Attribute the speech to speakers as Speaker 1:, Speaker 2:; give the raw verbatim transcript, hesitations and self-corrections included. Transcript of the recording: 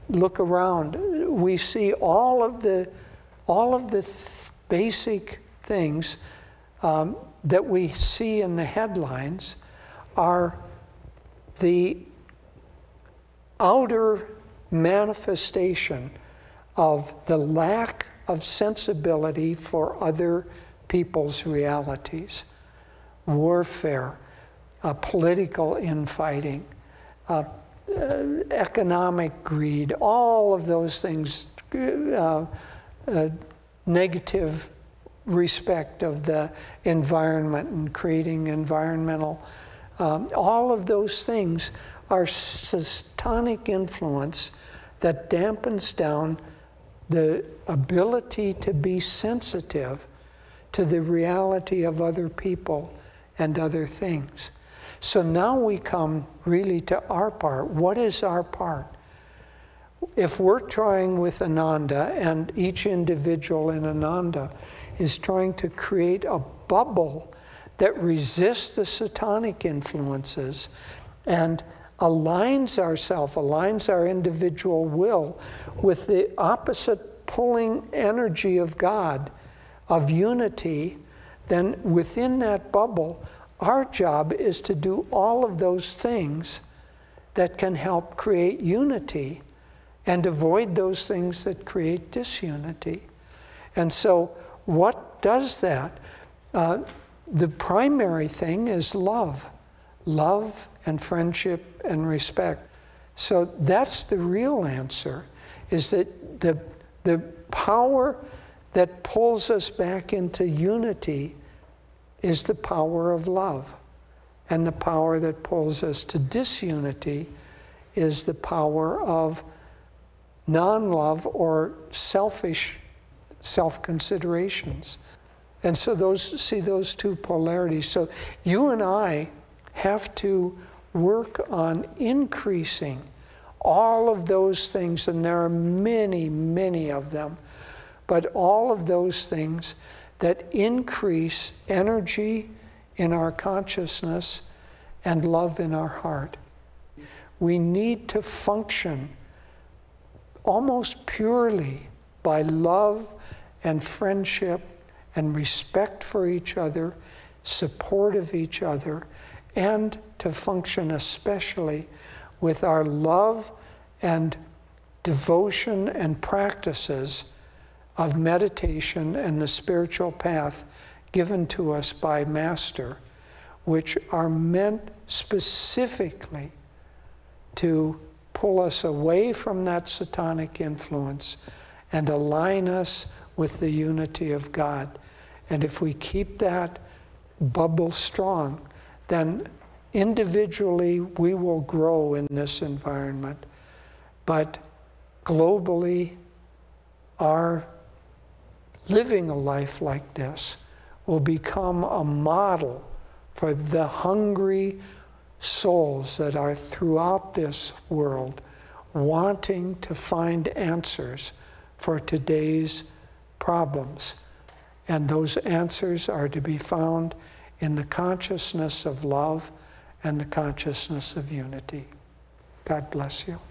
Speaker 1: look around, we see all of the, all of the th basic things um, that we see in the headlines are the outer manifestation of the lack of sensibility for other people's realities. Warfare, uh, political infighting, uh, uh, economic greed, all of those things, uh, uh, negative respect of the environment and creating environmental, um, all of those things are satanic influence that dampens down the ability to be sensitive to the reality of other people and other things. So now we come really to our part. What is our part? If we're trying with Ananda, and each individual in Ananda is trying to create a bubble that resists the satanic influences and aligns ourselves, aligns our individual will with the opposite pulling energy of God, of unity, then within that bubble, our job is to do all of those things that can help create unity and avoid those things that create disunity. And so what does that? Uh, the primary thing is love. Love and friendship and respect. So that's the real answer, is that the, the power that pulls us back into unity is the power of love. And the power that pulls us to disunity is the power of non-love or selfish self-considerations. And so those, see those two polarities. So you and I have to work on increasing all of those things, and there are many, many of them, but all of those things that increase energy in our consciousness and love in our heart. We need to function almost purely by love and friendship and respect for each other, support of each other, and to function especially with our love and devotion and practices of meditation and the spiritual path given to us by Master, which are meant specifically to pull us away from that satanic influence and align us with the unity of God. And if we keep that bubble strong, then individually we will grow in this environment. But globally, our living a life like this will become a model for the hungry souls that are throughout this world wanting to find answers for today's problems. And those answers are to be found in the consciousness of love and the consciousness of unity. God bless you.